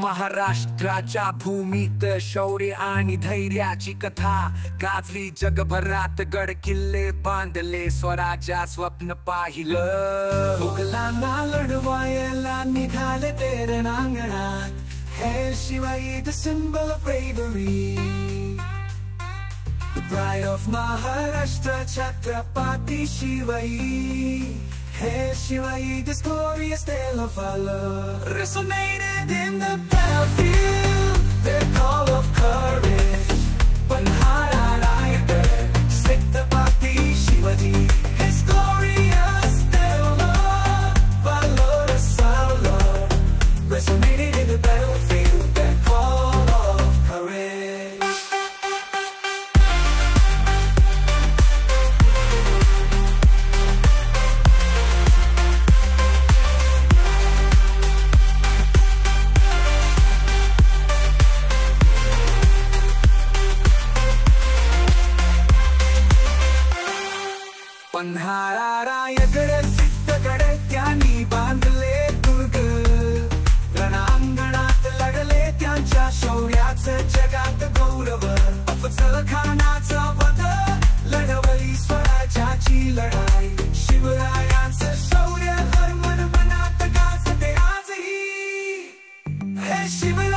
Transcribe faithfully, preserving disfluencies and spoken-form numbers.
महाराष्ट्राच्या भूमीत शौर्य आणि धैर्याची कथा गाजली जगभरात. गड किल्ले बांधले, स्वराज्या स्वप्न पाहिलं. मुघलांना लढवायला निघाले ते रणांगणात. हे Shivai, the symbol of bravery, the pride of Maharashtra, Chhatrapati Shivaji. Hey Shivaji, this glorious tale of valor resonated in the battlefield. Their call of courage, Maharashtra, Chhatrapati Shivaji. His glorious tale of valor, valor resonated in the battlefield. Their call of courage. पन्हाळारायगड Siddhagad त्यांनी बांधले दुर्ग. रणांगणात लढले त्यांच्या शौर्याचं जगात गौरव. अफजल खानाचा वध, लढवली स्वराज्याची लढाई. शिवरायांचं शौर्य हर मन मनात गाजते आजही. हे शिव